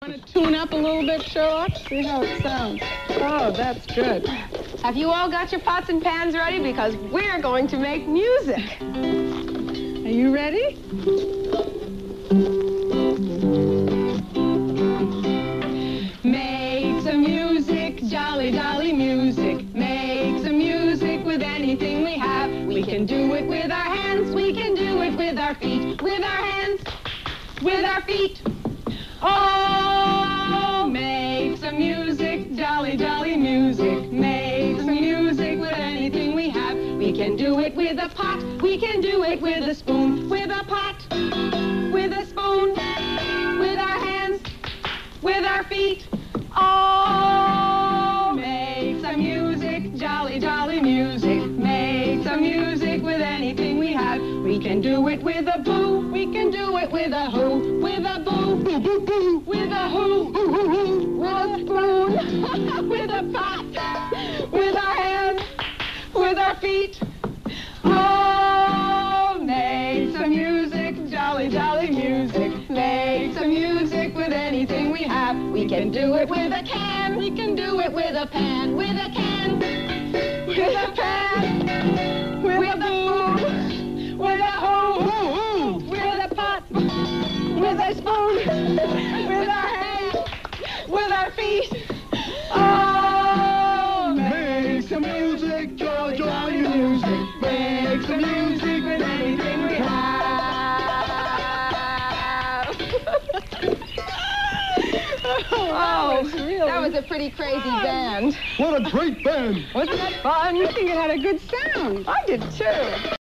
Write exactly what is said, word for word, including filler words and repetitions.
Want to tune up a little bit, Sherlock? See how it sounds. Oh, that's good. Have you all got your pots and pans ready? Because we're going to make music. Are you ready? Make some music, jolly, jolly music. Make some music with anything we have. We can do it with our hands. We can do it with our feet. With our hands. With our feet. Oh, make some music, jolly, jolly music. Make some music with anything we have. We can do it with a pot. We can do it with a spoon. With a pot. With a spoon. With our hands. With our feet. Oh, make some music, jolly, jolly music. Make some music with anything we have. We can do it with a boo. We can do it with a who. With a boo. Boo, boo, boo. With a who. Hoo, hoo, hoo. With a spoon. With a pot. With our hands. With our feet. Oh, make some music, jolly, jolly music. Make some music with anything we have. We can do it with a can. We can do it with a pan. With a can. With a pan. With, with a spoon. With a hoe. With a pot. With a spoon. With our hands. With our feet. Oh, make some music, jolly, jolly music. Make some music with anything we have. Oh, really... that was a pretty crazy band. What a great band! Wasn't that fun? I think it had a good sound. I did too.